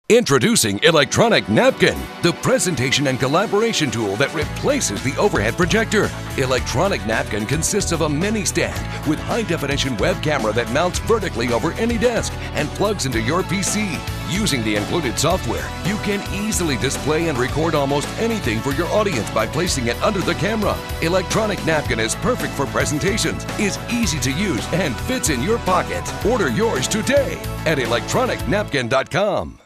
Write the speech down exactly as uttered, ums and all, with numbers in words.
Introducing Electronic Napkin, the presentation and collaboration tool that replaces the overhead projector. Electronic Napkin consists of a mini stand with high-definition web camera that mounts vertically over any desk and plugs into your P C. Using the included software, you can easily display and record almost anything for your audience by placing it under the camera. Electronic Napkin is perfect for presentations, is easy to use, and fits in your pocket. Order yours today at electronic napkin dot com.